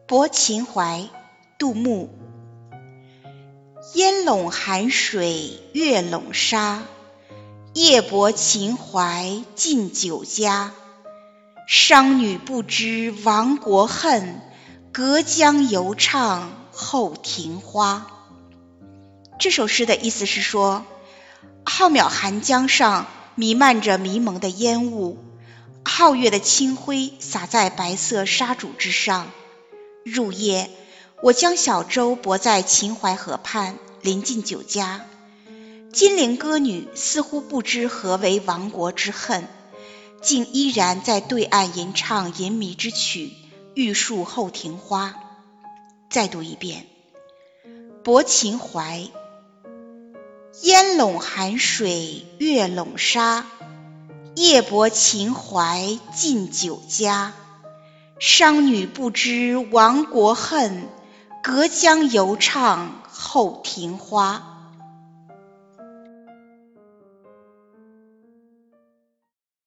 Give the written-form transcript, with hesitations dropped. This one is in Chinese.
泊秦淮，杜牧。烟笼寒水月笼沙，夜泊秦淮近酒家。商女不知亡国恨，隔江犹唱后庭花。这首诗的意思是说，浩渺寒江上弥漫着迷蒙的烟雾，皓月的清辉洒在白色沙主之上。入夜，我将小舟泊在秦淮河畔，临近酒家。金陵歌女似乎不知何为亡国之恨，竟依然在对岸吟唱淫靡之曲，玉树后庭花。再读一遍，泊秦淮。烟笼寒水月笼沙，夜泊秦淮近酒家。商女不知亡国恨，隔江犹唱后庭花。